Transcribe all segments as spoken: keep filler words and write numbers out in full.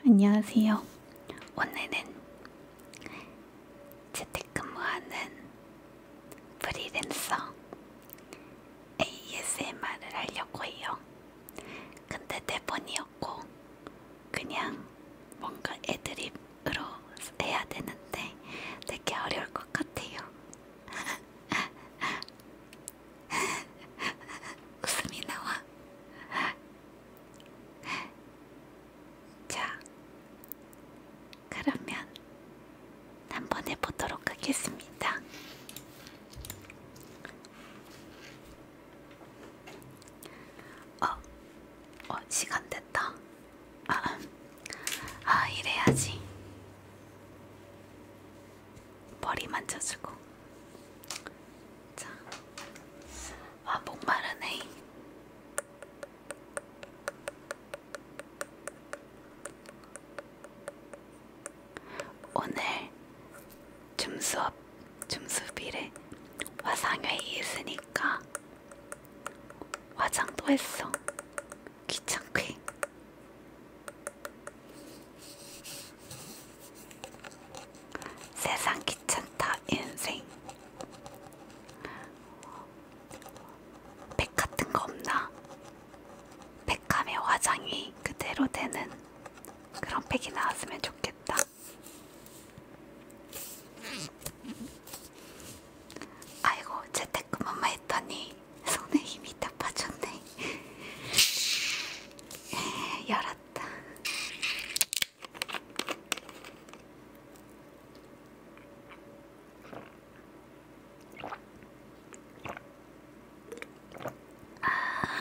안녕하세요. 오늘은 재택근무하는 프리랜서 에이에스엠알을 하려고 해요. 근데 대본이 없고 그냥 뭔가 애드립으로 해야 되는데 되게 어려울 것 같아요. 웃음이 나와. 자, 그러면 한번 해보도록 하겠습니다. 어, 어, 시간 됐다. 아, 아, 이래야지. 머리 만져주고. 자, 아, 목마르네. 오늘 줌 수업, 줌 수업이래. 화상회의 있으니까 화장도 했어. 귀찮게. 세상 귀찮다 인생. 백 같은 거 없나? 백함에 화장이 그대로 되는 그런 팩이 나왔으면 좋겠다. 아이고, 재택근무만 했더니 손에 힘이 다 빠졌네. 열었다. 아,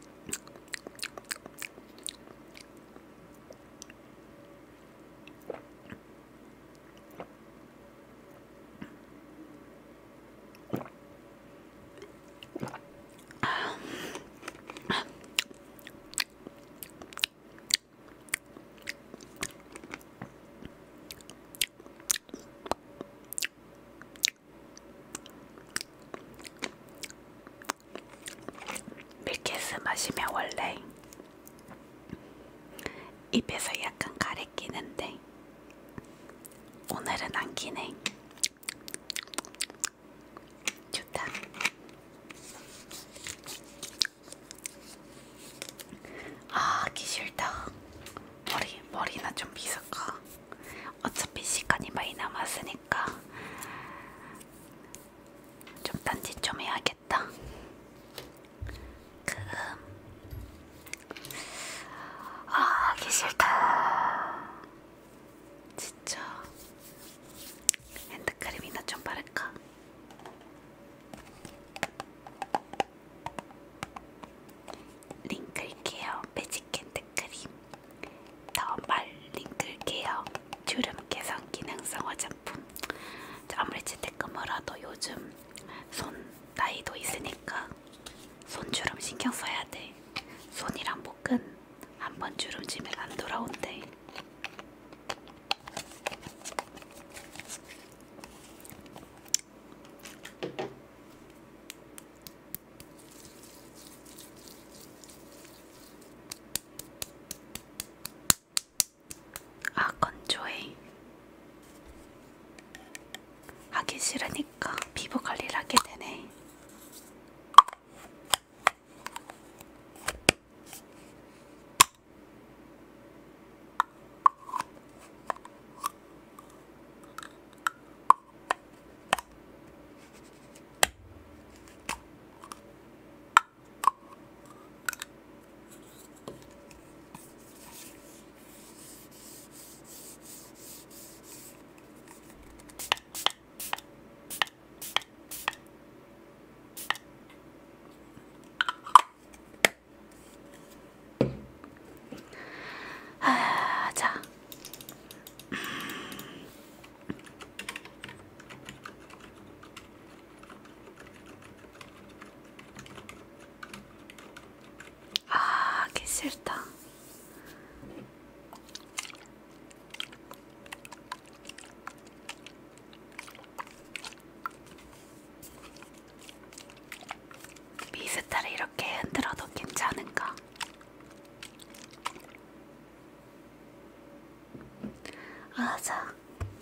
밀키스 마시면 원래 입에서 약간 가래 끼는데 오늘은 안 끼네. 좋다. 아, 하기 싫다. 머리, 머리나 좀 빗을까? 어차피 시간이 많이 남았으니까 좀 딴짓 좀 해야겠다. 그, 아, 하기 싫다. 진짜. 핸드크림이나 좀 바를까? 링클 케어 매직 핸드크림 더 말린 클게어 주름 개선 기능성 화장품. 아무리 재택근무라도 요즘 손 나이도 있으니까 손주름 신경 써야 돼. 손이랑 목은 한번 주름지면 안 돌아온대. 아, 건조해. 하기 싫으니까 피부 관리를 하게 되네. 맞아.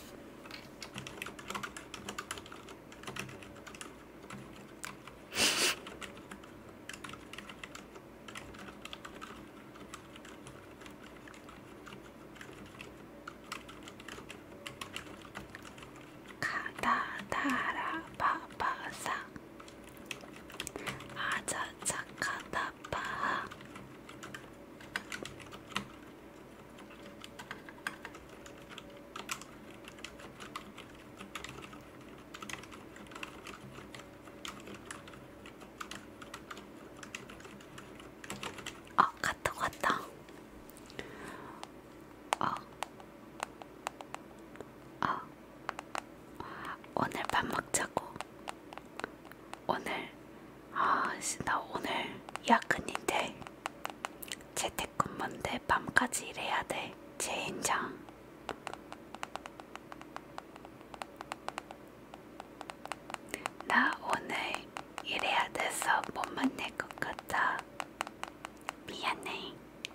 가다다라 바바사 아자차카다바. 어, 카톡 왔다. 어, 어, 오늘 밥 먹자고. 오늘, 아, 나 오늘 야근인데 재택근무인데 밤까지 일해야 돼. 젠장. 나 오늘 일해야 돼서 못 만날 것 같아. 미안해.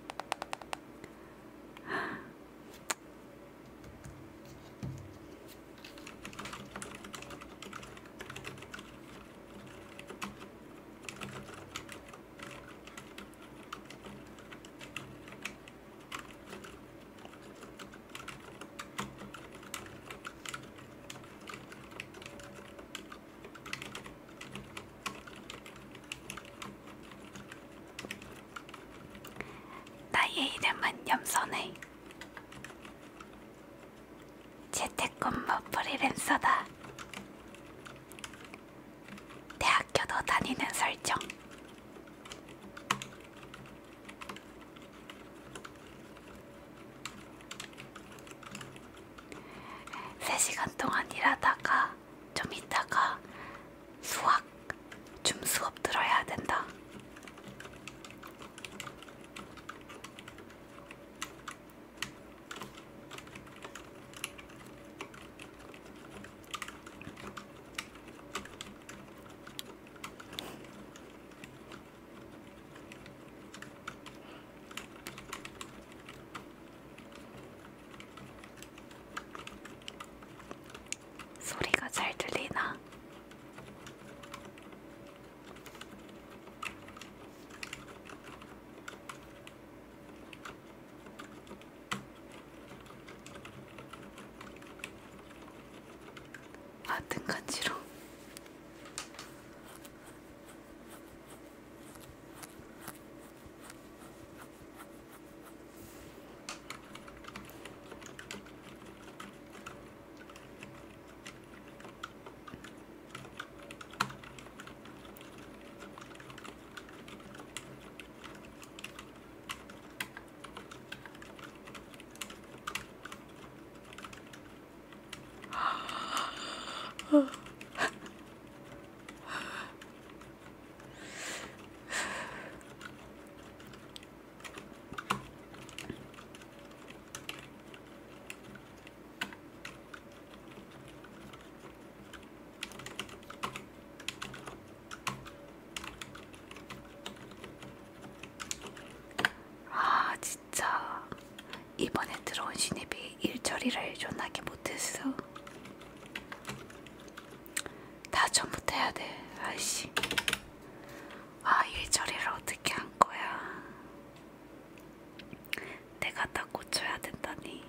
나의 이름은 염선해. 재택근무 프리랜서다. 대학교도 다니는 설정. 세 시간 동안 일하다가 좀 있다가 수학, 줌 수업 들어야 된다. 소리가 잘 들리나? 아, 등 간지러. 아, 진짜 이번에 들어온 신입이 일처리를 존나게 못했어. 다 처음부터 해야 돼. 아이씨. 아, 일처리를 어떻게 한 거야. 내가 다 고쳐야 된다니.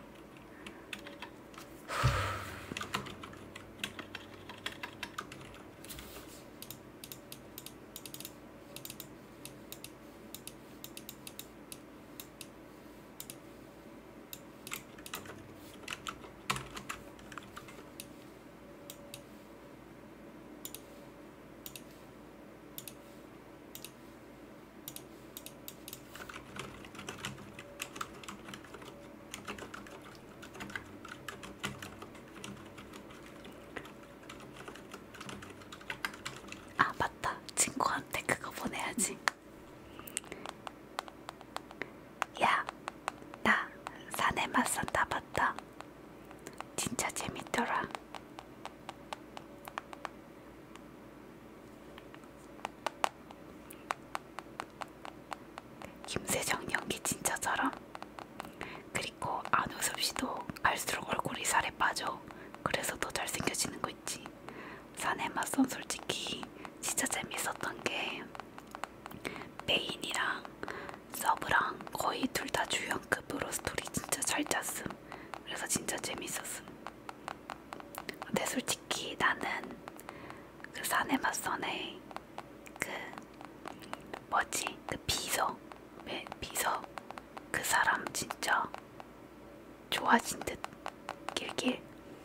아, 맞다. 친구한테 그거 보내야지. 야, 나 사내 맞선 다 봤다. 진짜 재밌더라. 김세정 연기 진짜 잘함. 그리고 안우섭 씨도 갈수록 얼굴 맞아. 그래서 더 잘생겨지는 거 있지. 사내 맞선 솔직히 진짜 재밌었던 게 메인이랑 서브랑 거의 둘 다 주연급으로 스토리 진짜 잘 짰음. 그래서 진짜 재밌었음. 근데 솔직히 나는 그 사내 맞선의 그 뭐지 그 비서 네, 비서 그 사람 진짜 좋아진 듯 길길.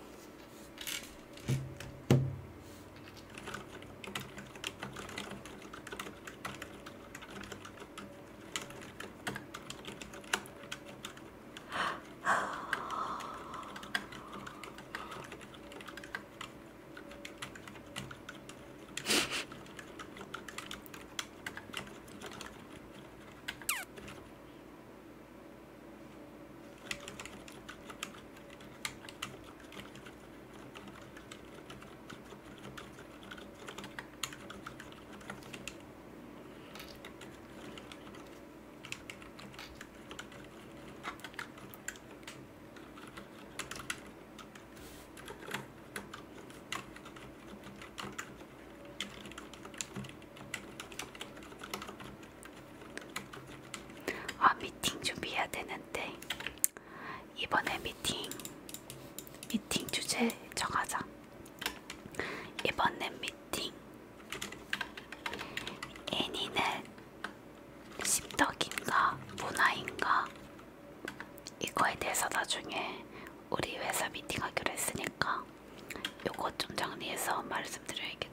아 미팅 준비해야 되는데 이번에 미팅 미팅 주제 정하자. 이번엔 미팅 애니는 십덕인가 문화인가 이거에 대해서 나중에 우리 회사 미팅하기로 했으니까 요거 좀 정리해서 말씀드려야겠다.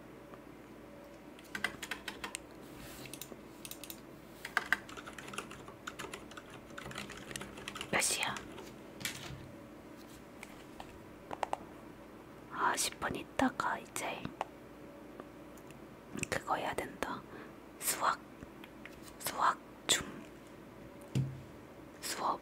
몇 시야? 아 십 분 있다가 이제 그거 해야 된다. 수학 수학 중 수업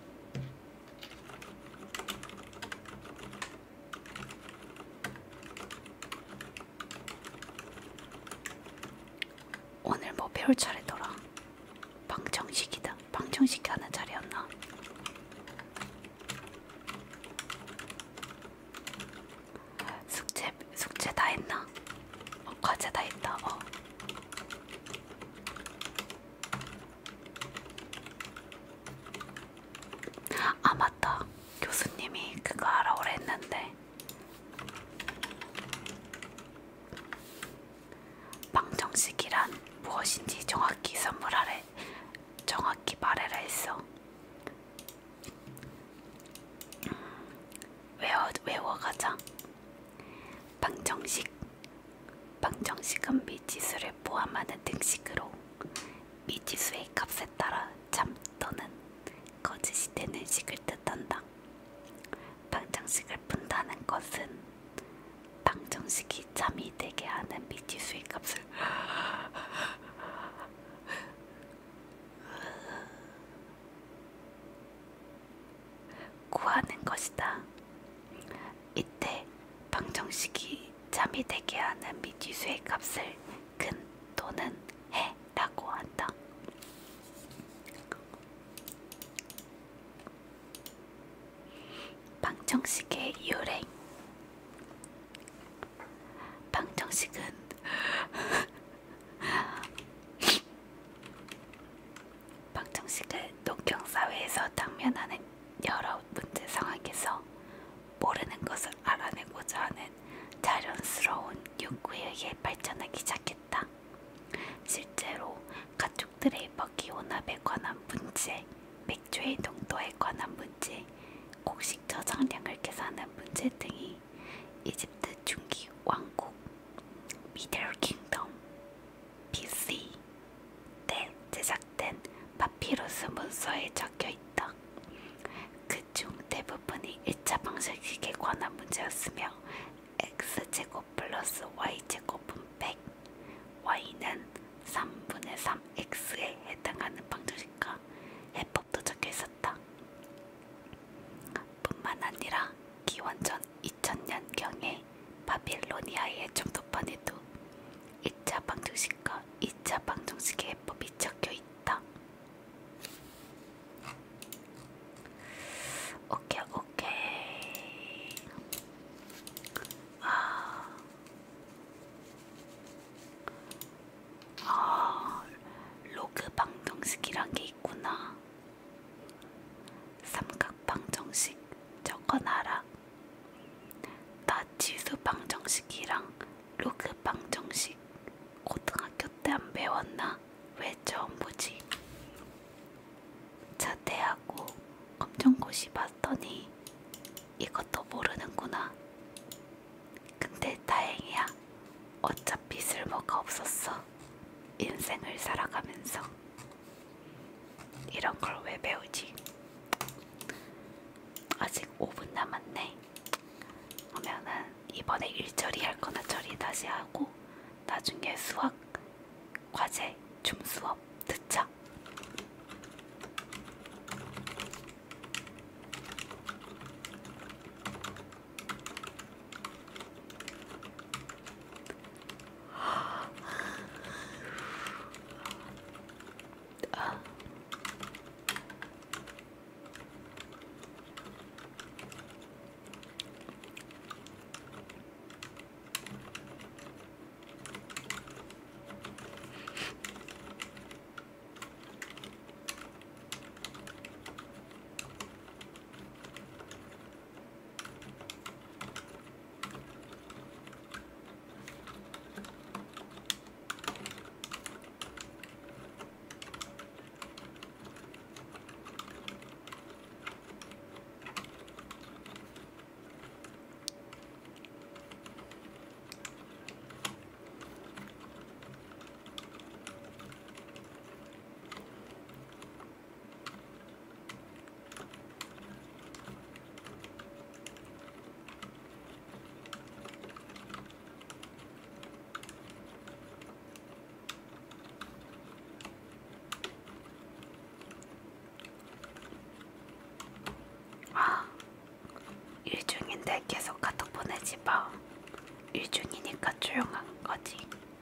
오늘 뭐 배울 차례더라. 방정식이다. 방정식 하는 자리였나? 숙제 숙제 다 했나? 어, 과제 다 했다. 어. 아 맞다. 교수님이 그거 알아오라 했는데 방정식이란 무엇인지 정확히 선물하래. 정확히 말해라 했어. 외워, 외워가자. 방정식 방정식은 미지수를 포함하는 등식으로 미지수의 값에 따라 참 또는 거짓이 되는 식을 뜻한다. 방정식을 푼다는 것은 방정식이 참이 되게 하는 미지수의 값을 구하는 것이다. 이때 방정식이 참이 되게 하는 미지수의 값을 근 또는 해라고 한다. 방정식의 유래. 방정식은 방정식은 농경사회에서 당면하는 여러 문제 상황에서 모르는 것을 알아내고자 하는 자연스러운 욕구에 의해 발전하기 시작했다. 실제로 가축들의 먹이 혼합에 관한 문제, 맥주의 농도에 관한 문제, 곡식 저장량을 계산하는 문제 등이 이집트 중기 왕국 미들 킹덤 비씨 때 제작된 파피루스 문서에 적혀있다. 그중 대부분이 일 차 방정식에 관한 문제였으며 x제곱 플러스 y제곱은 백, y는 삼분의 삼 x에 해당하는 방정식과 해법도 적혀있었다. 뿐만 아니라 기원전 이천 년경에 바빌로니아의 점도판에도 일 차 방정식과 이 차 방정식의 해법이 적혀있다. 오케이 오케이. 건 알아. 나 지수 방정식이랑 로그 방정식 고등학교 때 안 배웠나? 왜 처음 보지? 자퇴하고 검정고시 봤더니 이것도 모르는구나. 근데 다행이야. 어차피 쓸모가 없었어. 인생을 살아가면서 이런 걸 왜 배우지? 아직 오 분 남았네. 그러면은 이번에 일처리 할 거나 처리 다시 하고 나중에 수학 과제 줌 수업 듣자. 아, 일중인데 계속 카톡 보내지 마. 일중이니까 조용한 거지.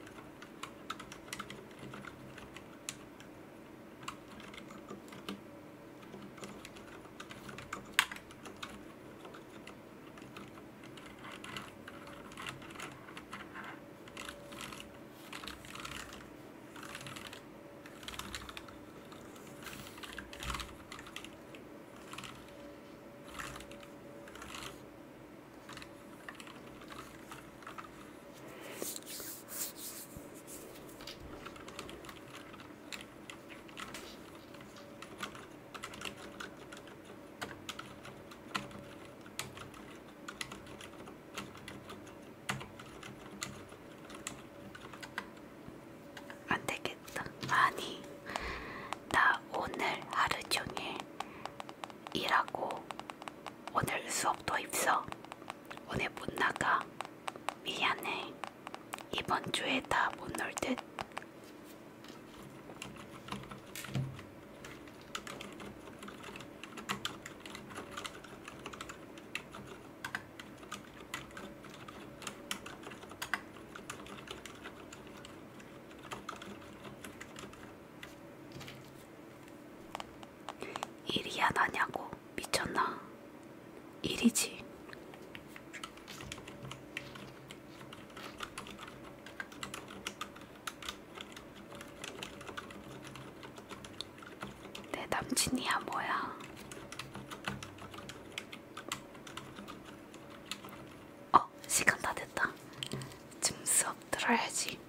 안 되겠다. 아니, 나 오늘 하루 종일 일하고 오늘 수업도 있어. 오늘 못 나가. 미안해. 이번 주에 다 못 놀 듯. 일이 안 하냐고. 미쳤나? 일이지. 내 남친이야 뭐야. 어, 시간 다 됐다. 지금 수업 들어야지.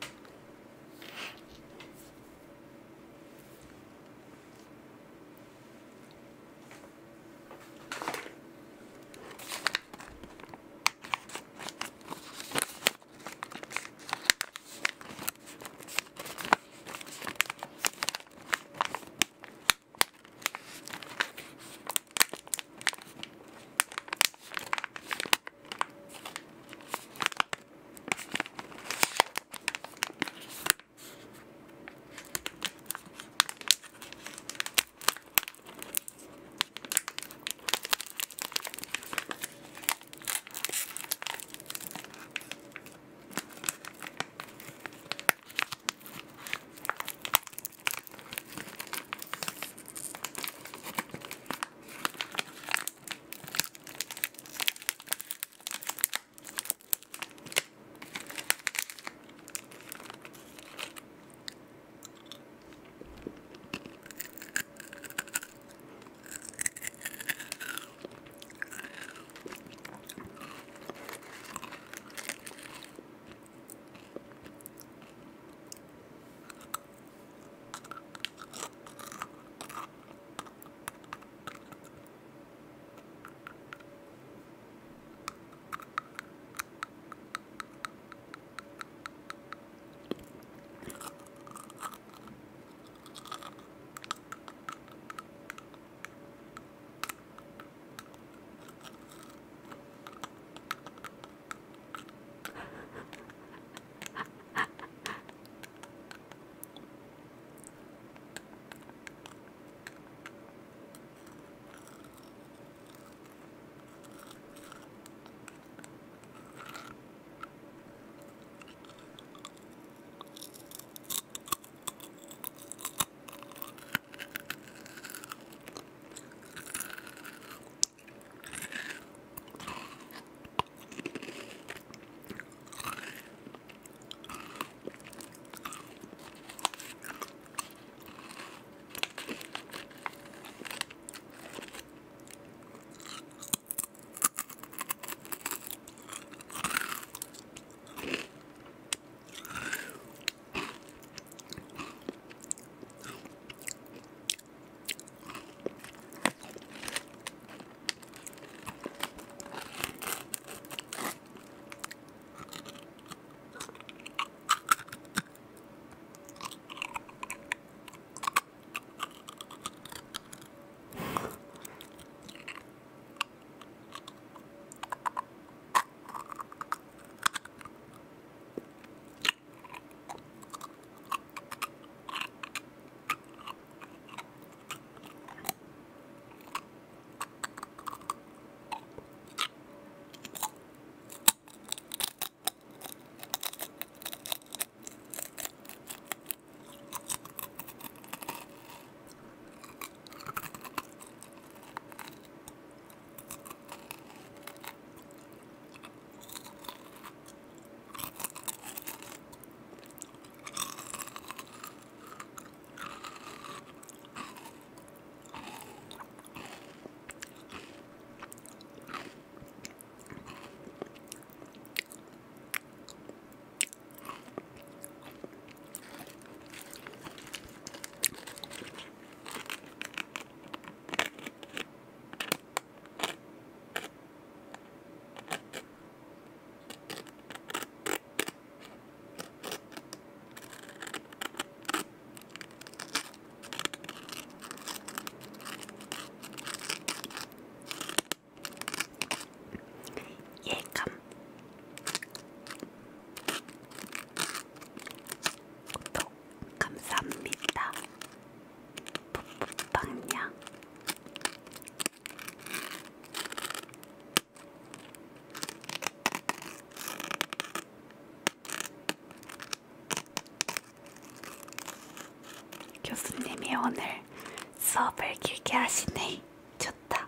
오늘 수업을 길게 하시네. 좋다.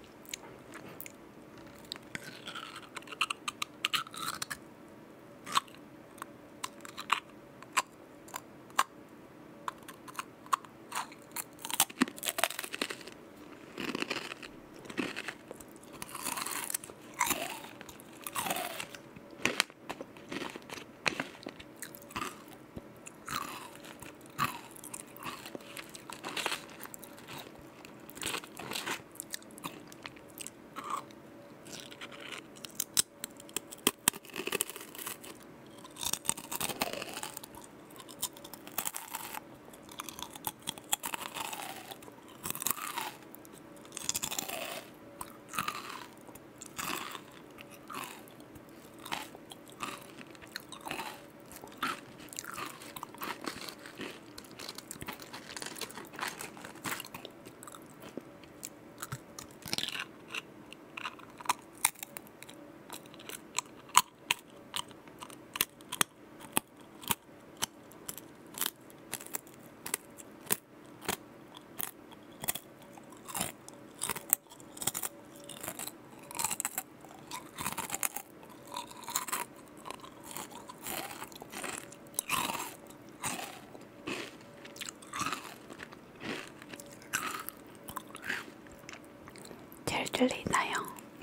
잘 들리나요?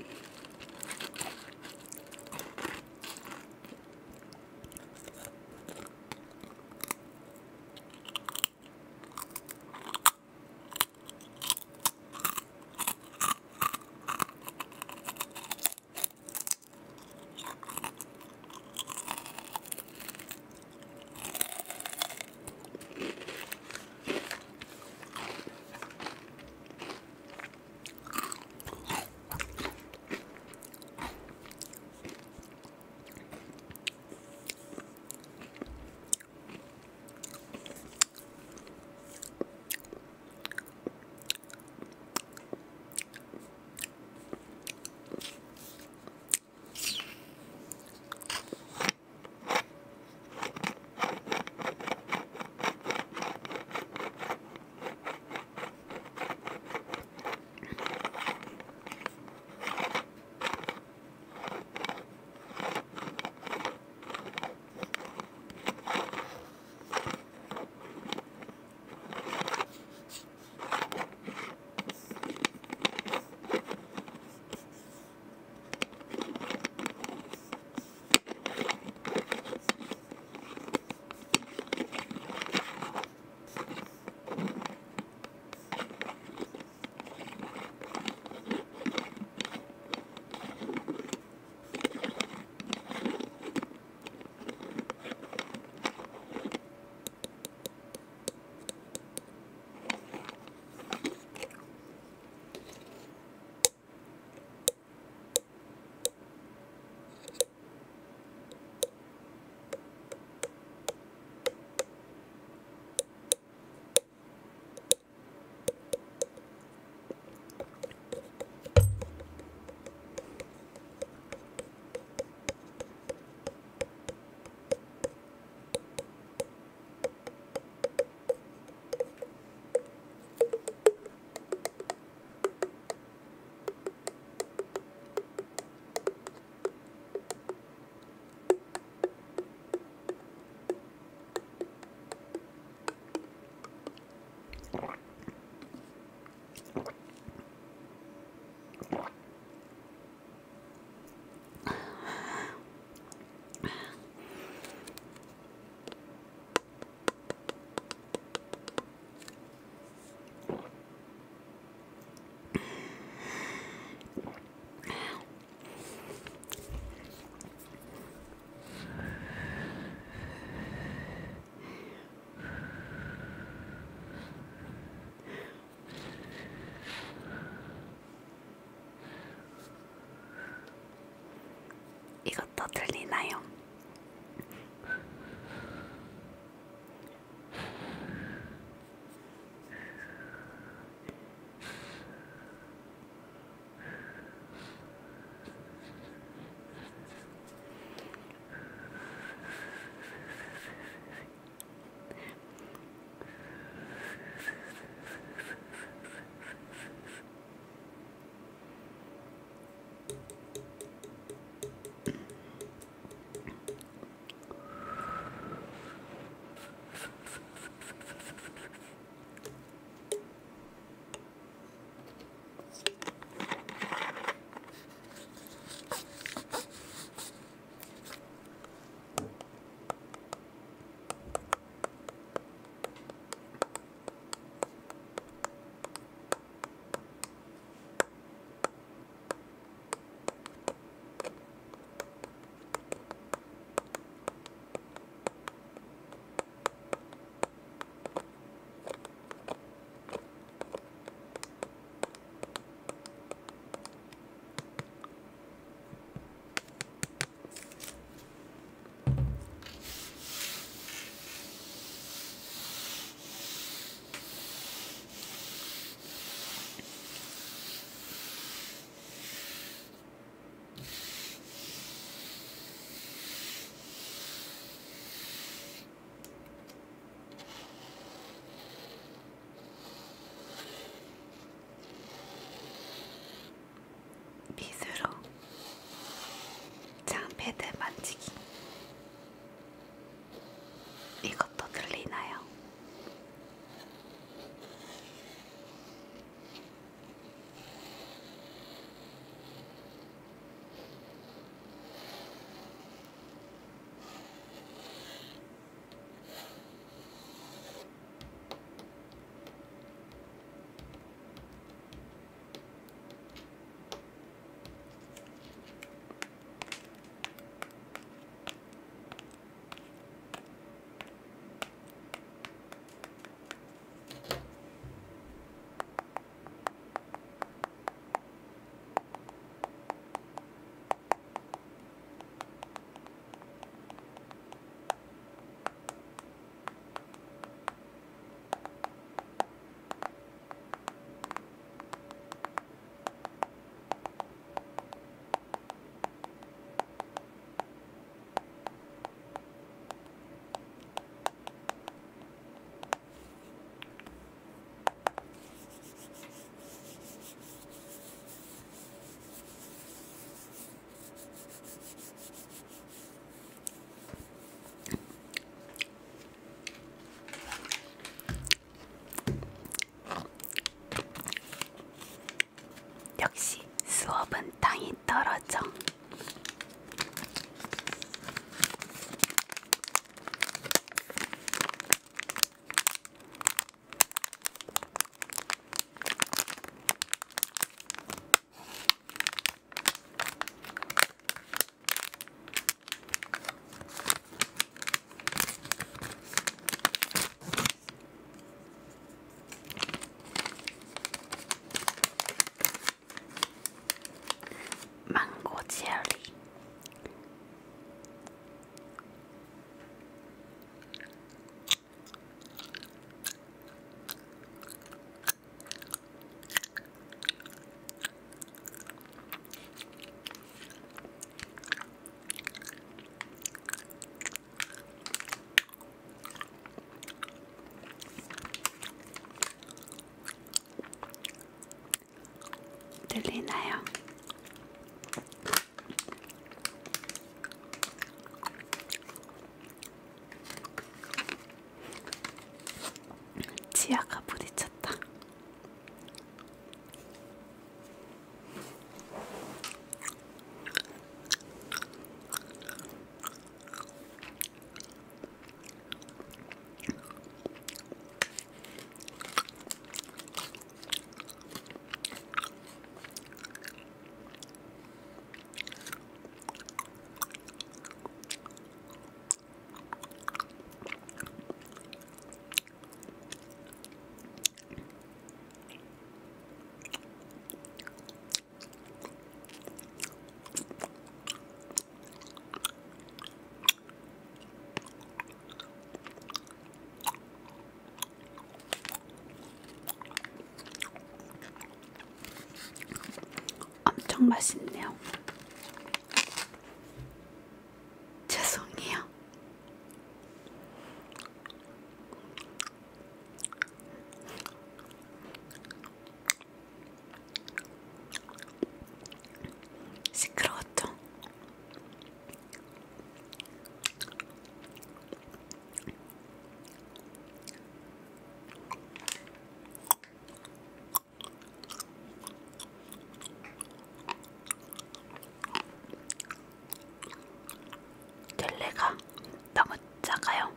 이것도 들리나요? 수업은 땅이 떨어져. 망고 젤리. 들리나요? 치아가 부딪혔다. 엄청 맛있네요. 죄송해요. 시끄러웠죠? 젤리가 너무 작아요.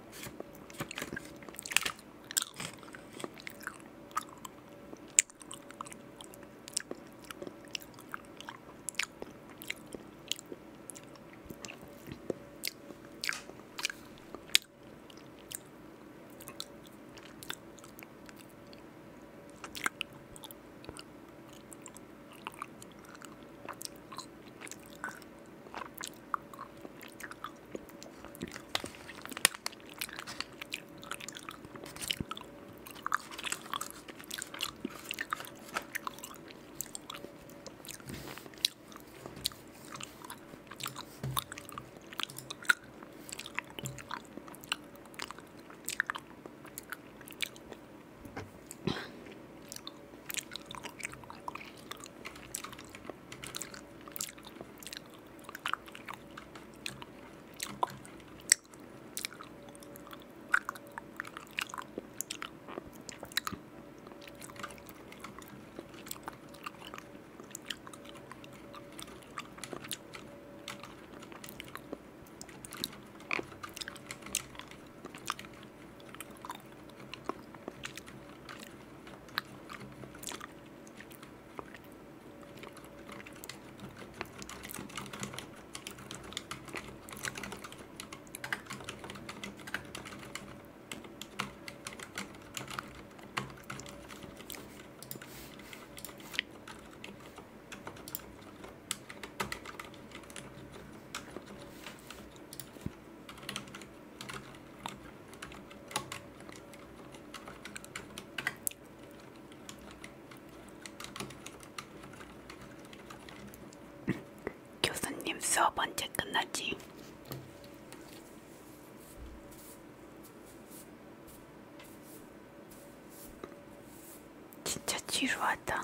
교수님 수업 언제 끝나지? 진짜 지루하다.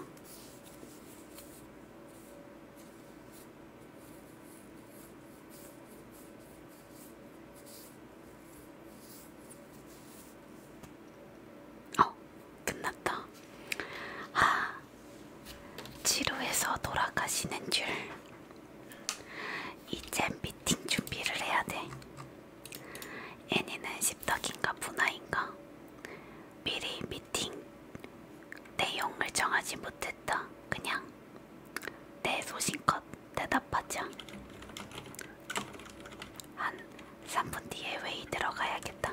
어, 끝났다. 아, 지루해서 돌아가. 가시는 줄. 이제 미팅 준비를 해야 돼. 애니는 십덕인가 분화인가? 미리 미팅 내용을 정하지 못했다. 그냥 내 소신껏 대답하자. 한 삼 분 뒤에 회의 들어가야겠다.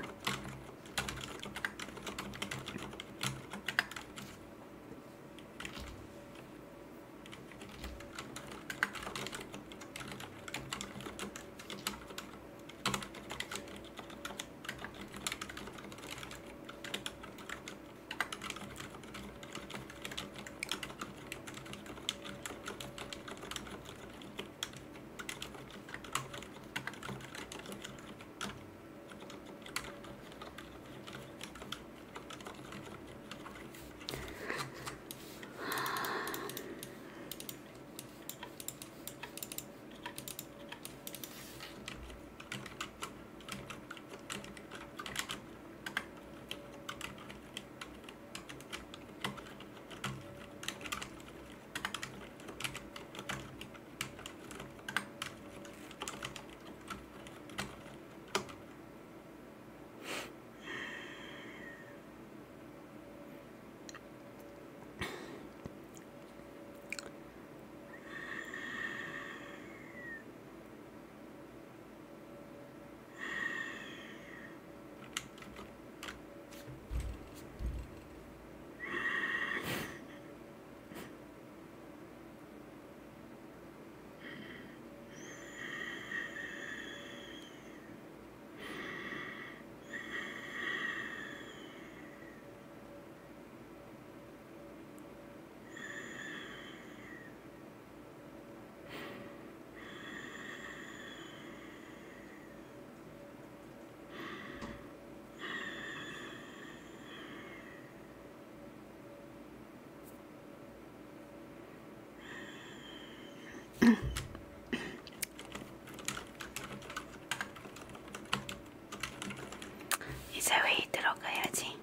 이제 회의 들어가야지.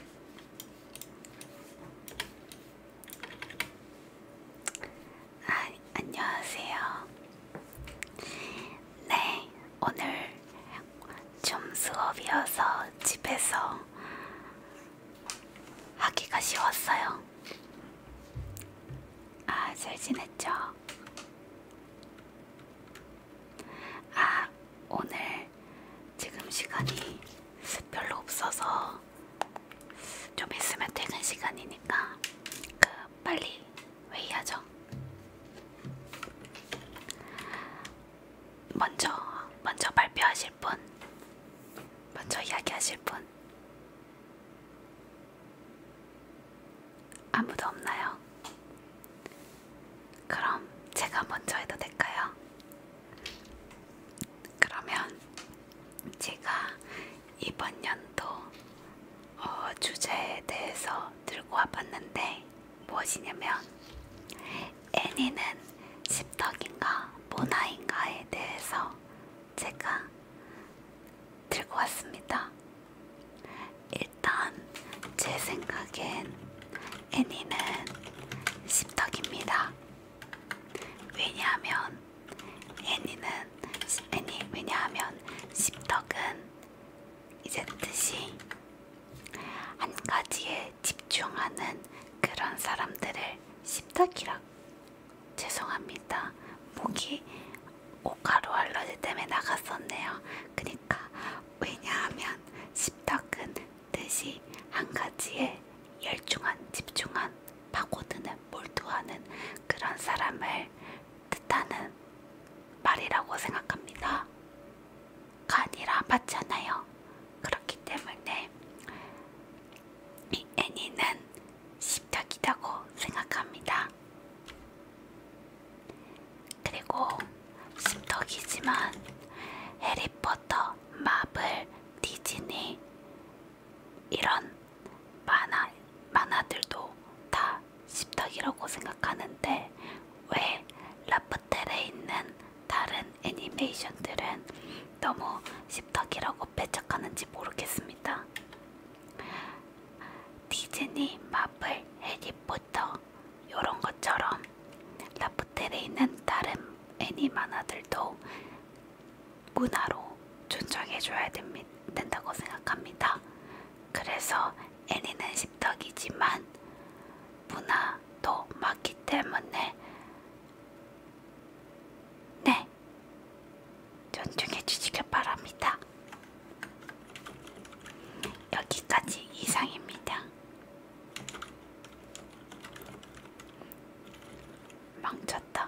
아, 안녕하세요. 네, 오늘 좀 수업이어서 집에서 하기가 쉬웠어요. 아, 잘 지냈죠? 아, 오늘 지금 시간이 별로 없어서 좀 있으면 퇴근 시간이니까 그 빨리 회의하죠. 먼저 먼저 발표하실 분, 먼저 이야기하실 분 아무도 없나요? 그럼 제가 먼저 해도 될까요? 그러면 제가 이번 연도 어, 주제에 대해서 들고 와봤는데 무엇이냐면 애니는 십덕인가 모나인가에 대해서 제가 들고 왔습니다. 일단 제 생각엔 애니는 십덕입니다. 왜냐하면 애니는 애니 왜냐하면 십덕은 이제 뜻이 한 가지에 집중하는 그런 사람들을 십덕이라. 죄송합니다. 목이 오가루 알러지 때문에 나갔었네요. 그러니까 왜냐하면 십덕은 뜻이 한 가지에 열중한, 집중한, 파고드는, 몰두하는 그런 사람을 뜻하는 말이라고 생각합니다. 가 아니라 맞잖아요. 그렇기 때문에 이 애니는 십덕이라고 생각합니다. 그리고 십덕이지만 해리포터, 마블, 디즈니 이런 만화, 만화들도 다 십덕이라고 생각하는데 왜 라프텔에 있는 다른 애니메이션들은 너무 십덕이라고 배척하는지 모르겠습니다. 디즈니, 마블, 해리포터 이런 것처럼 라프텔에 있는 애니 만화들도 문화로 존중해줘야 된다고 생각합니다. 그래서 애니는 십덕이지만 문화도 맞기 때문에 네, 존중해주시길 바랍니다. 여기까지 이상입니다. 망쳤다.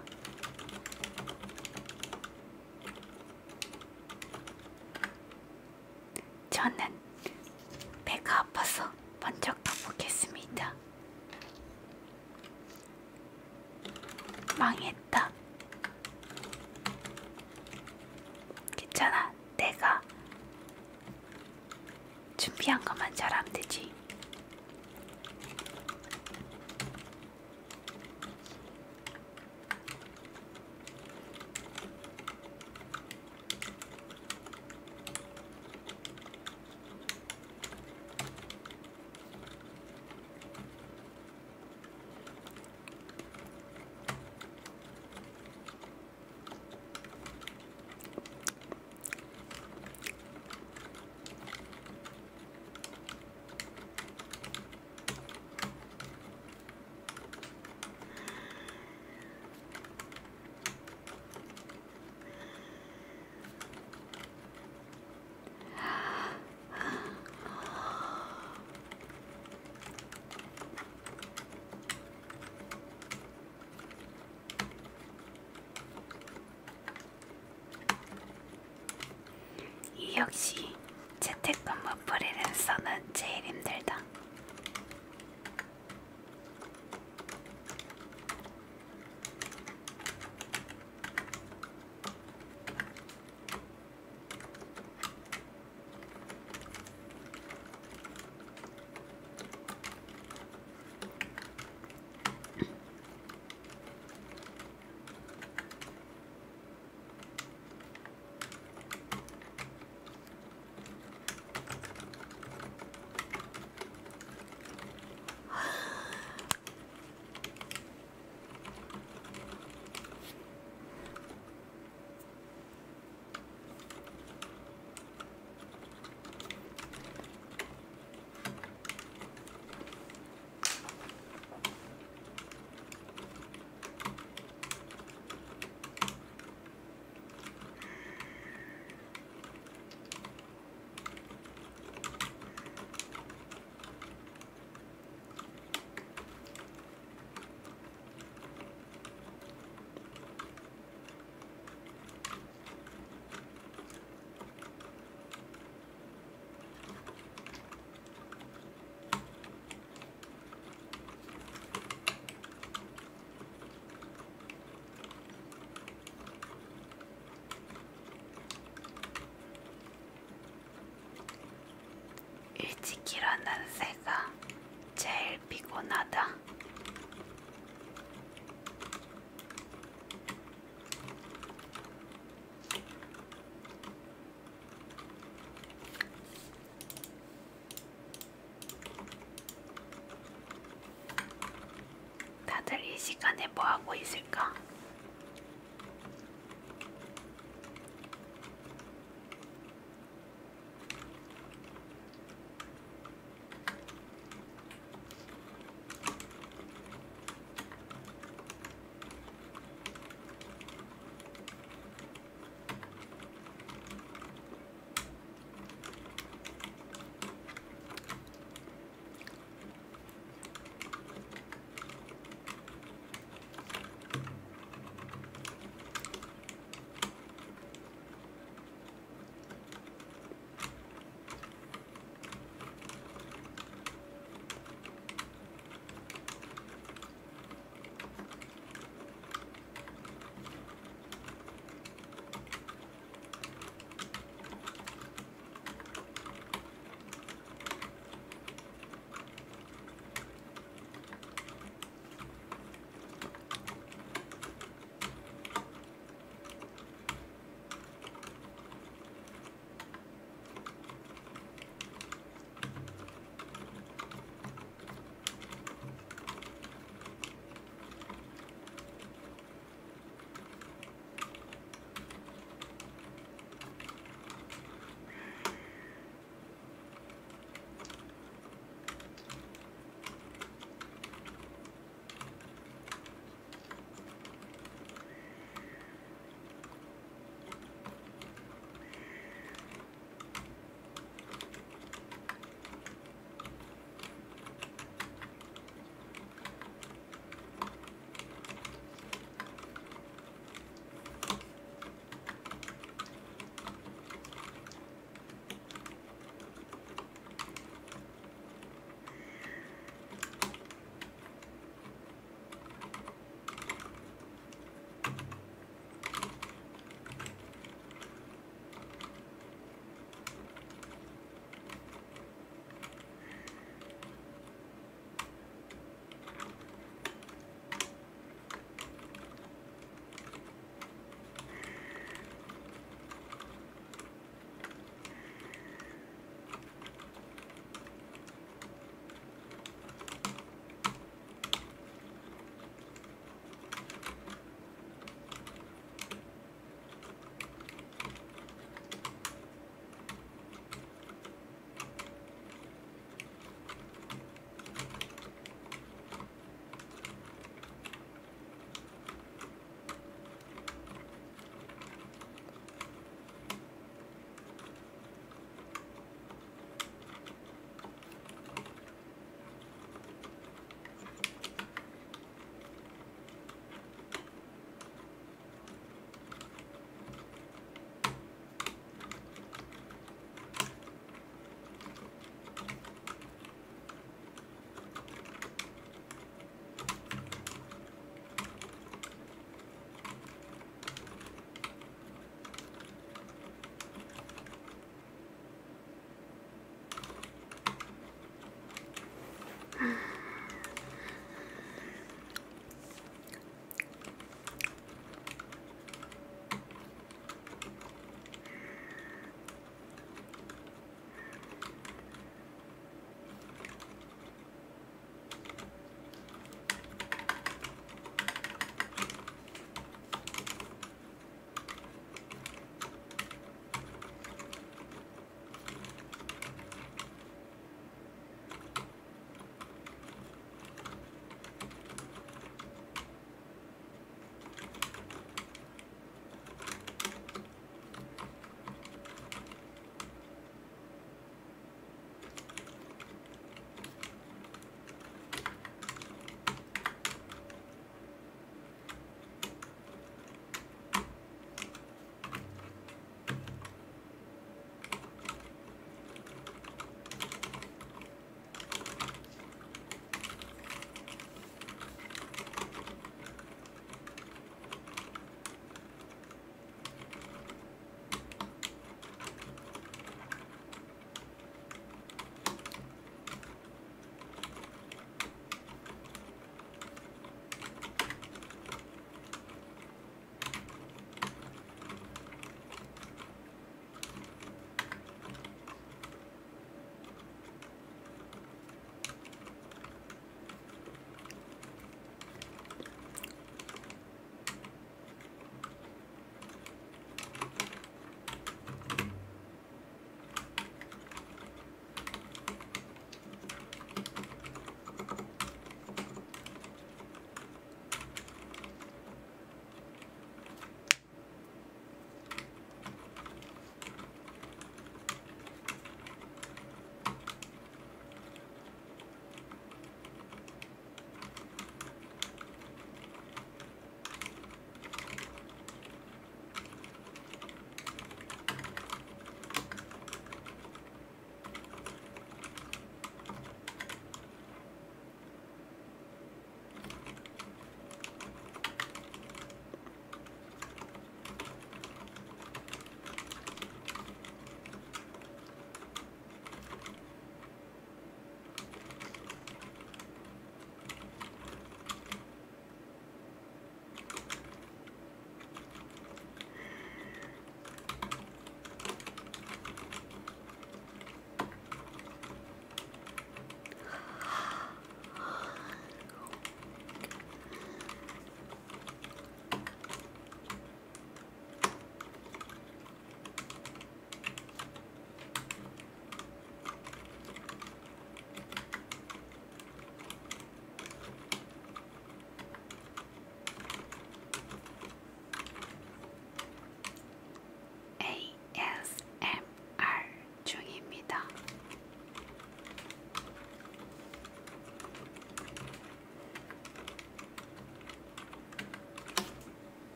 저는 배가 아파서 먼저 가보겠습니다. 망했다. 괜찮아. 내가 준비한 것만 잘하면 되지. 역시 재택근무 프리랜서는 제일 힘들다. 일찍 일어나는 새가 제일 피곤하다. 다들 이 시간에 뭐 하고 있을까?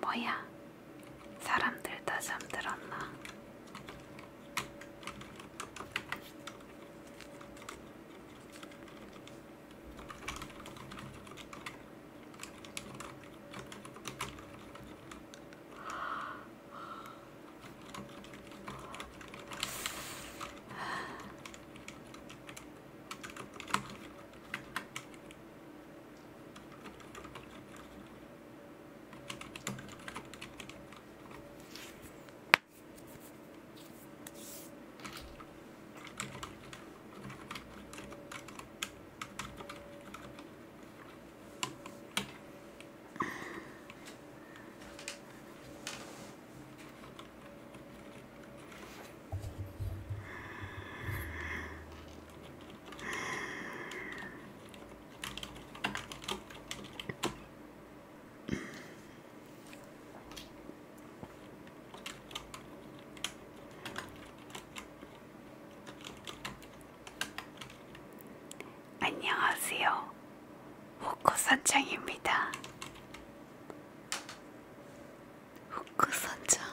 뭐야? 사람들 다 잠들었나? 안녕하세요. 후쿠선장입니다. 후쿠선장.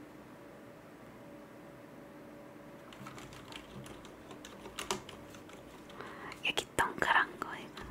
여기 동그란 거 이거.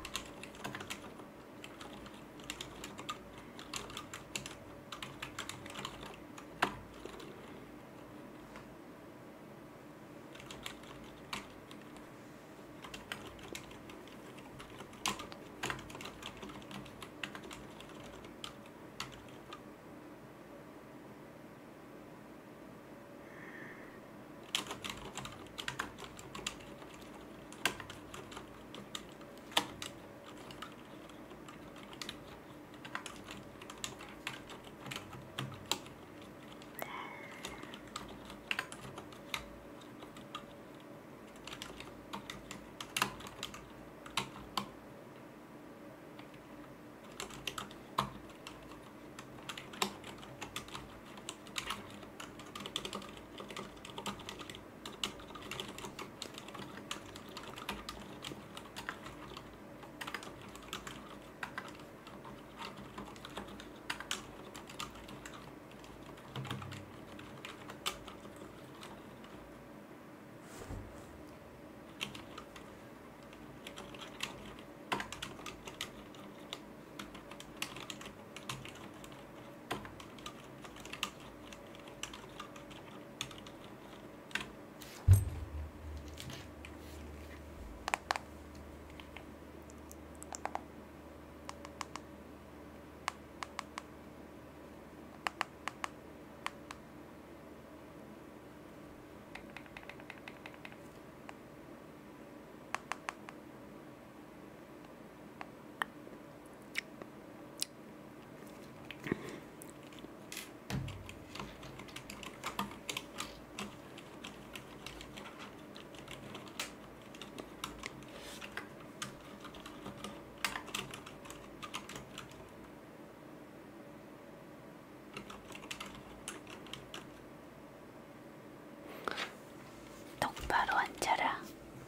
똑바로 앉아라.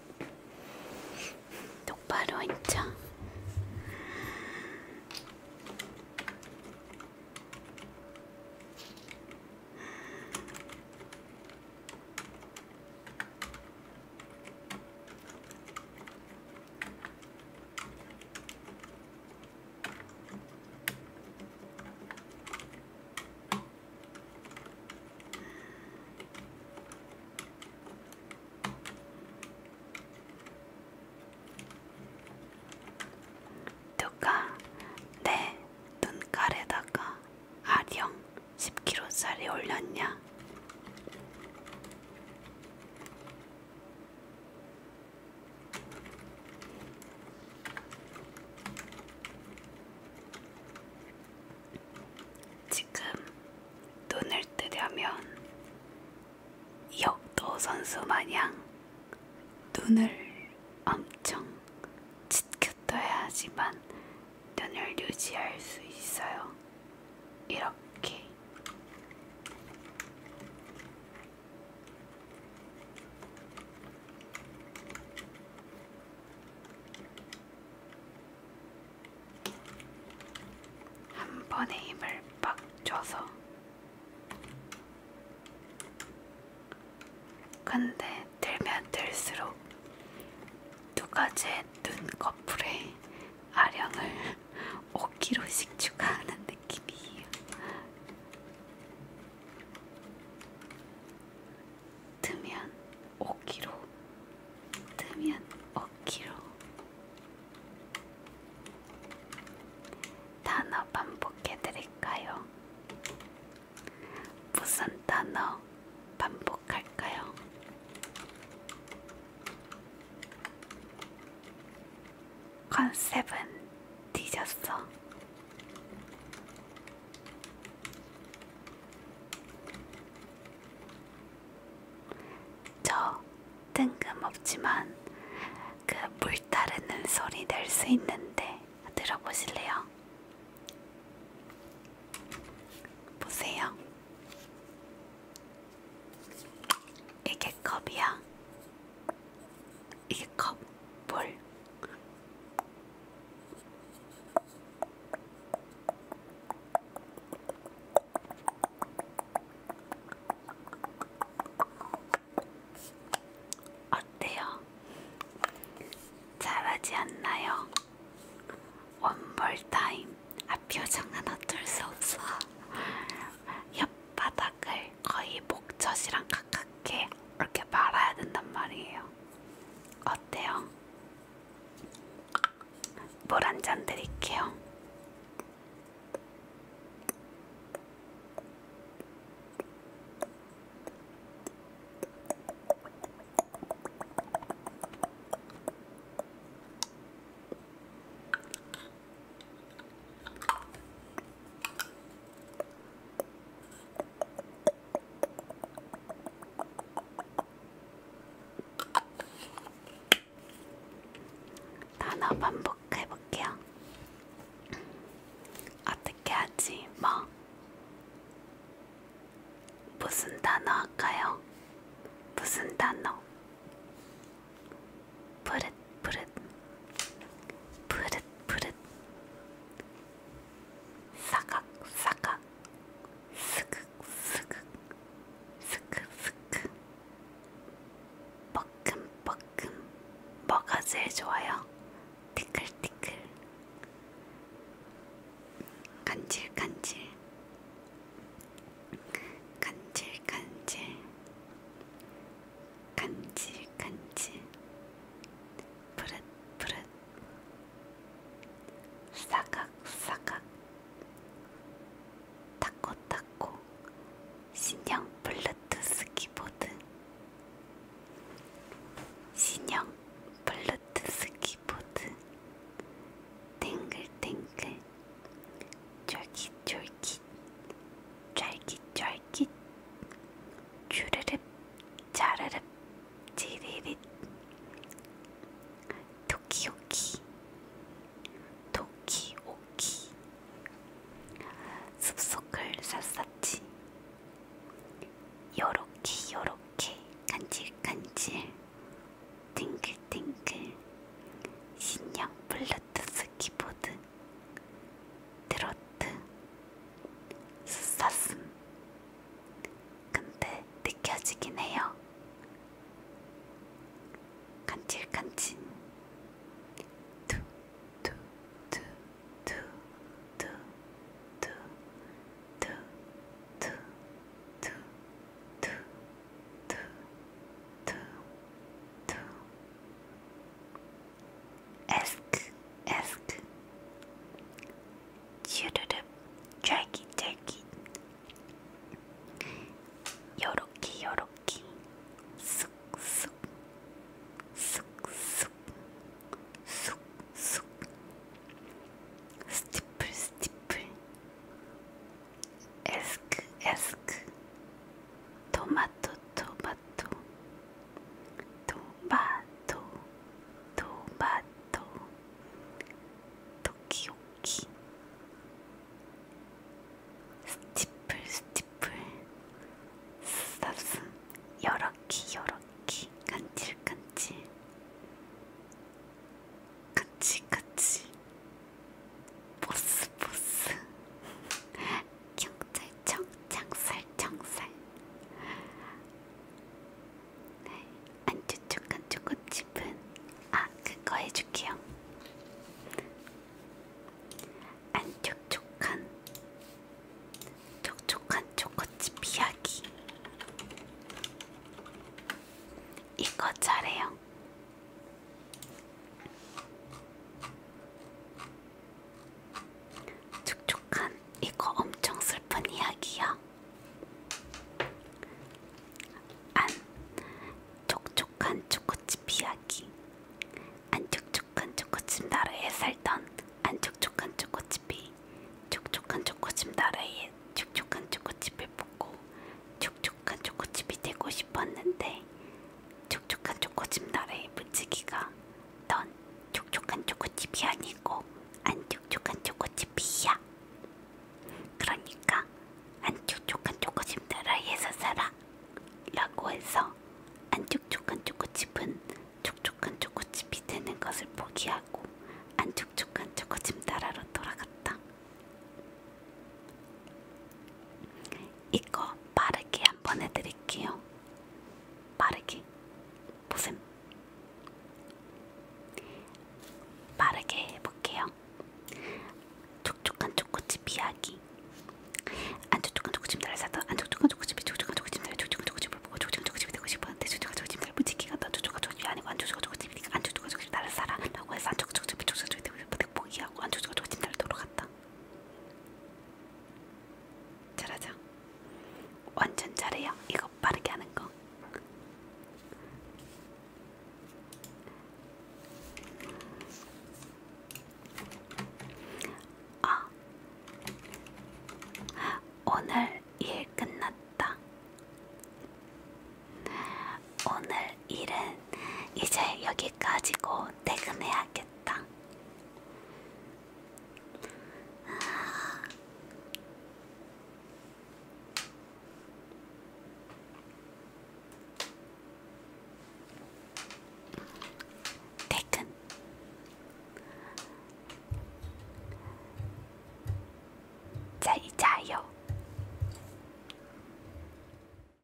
똑바로 앉아. 누가 내 눈깔에다가 아령 십 킬로그램짜리 올렸냐? 지금 눈을 뜨려면 역도 선수 마냥 눈을 엄청 짙게 떠야지만 눈을 유지할 수 있어요. 이렇게. 한 번에 힘을 빡 줘서 근데 들면 들수록 누가 제 눈꺼풀에 아령을 오 킬로그램씩 추가하는 느낌이에요. 뜨면 오 킬로그램, 뜨면 오 킬로그램. 단어 반복해드릴까요? 무슨 단어 반복할까요? 컨셉은 뒤졌어. 저 뜬금없지만 그 물 따르는 소리 낼 수 있는데 들어보실래요? 보세요. 이게 컵이야. 이게 컵, 물. 어때요? 잘하지 않나요? One more time. 아, 표정은 어쩔 수 없어. 혓바닥을 거의 목젖이랑 가깝게 이렇게 말아야 된단 말이에요. 어때요? 물 한 잔 드릴게요. 단어 반복해볼게요. 어떻게 하지? 뭐? 무슨 단어 할까요? 무슨 단어? 부릇 부릇 부릇 부릇 사각 사각 스극 스극 스극 스극 뻐끔 뻐끔. 뭐가 제일 좋아요? 티끌티끌 간질간질 간질간질 간질간질 부릇부릇 사각사각 타코타코 신형 블루투스 키보드 신형 블루투스 키보드 탱글탱글 쫄깃쫄깃 쫄깃쫄깃 주르륵 자르륵 지리릿 토끼오키 토끼오키 숲속을 샅샅이 요렇게 요렇게 간질간질 팅글팅글 신형 블루투스 키보드 트로트 숫사슴. 근데 느껴지긴 해요. 간질간질 에스크 에스크 슈르륵 쫄깃쫄깃 요렇게 요렇게 쑥쑥 쑥쑥 이거 해줄게요. 안 촉촉한 촉촉한 초코칩 이야기. 이거 잘해요. 촉촉한 이거 엄청 슬픈 이야기야. 안 촉촉한 초코칩 이야기. 안 촉촉한 초코칩 나라에 살던 안 촉촉한 초코칩이 촉촉한 초코칩 나라에 촉촉한 초코칩을 보고 촉촉한 초코칩이 되고 싶었는데 촉촉한 초코칩 나라의 무지개가 넌 촉촉한 초코칩이 아니고 안 촉촉한 초코칩이야. 그러니까 안 촉촉한 초코칩 나라에서 살아 라고 해서 안 촉촉한 초코칩은 촉촉한 초코칩이 되는 것을 포기하고 안 촉촉한 초코칩 나라로 돌아갔다. 이거 빠르게 한번 해드릴게요. 빠르게 무슨 빠르게 해볼게요. 촉촉한 초코칩 이야기. 안 촉촉한 초코칩 나라에 살던 안 촉촉한 초코칩이 촉촉한 초코칩 나라에 촉촉한 초코칩을 보고 촉촉한 초코칩이 되고 싶었는데 촉촉한 초코칩 나라의 무지개가 넌 촉촉한 초코칩이 아니고 안 촉촉한 초코칩이니까 안 촉촉한 초코칩 나라에 살아 라고 해서 안 촉촉한 초코칩이 촉촉한 초코칩이 되고 싶었는데 포기하고 안 촉촉한 초코칩 나라로 돌아갔다. 잘하자. 완전 잘해요. 이거 빠르게 하는 거. 아, 오늘 일 끝났다. 오늘 일은 이제 여기까지고 퇴근해야겠다. 퇴근. 자, 이제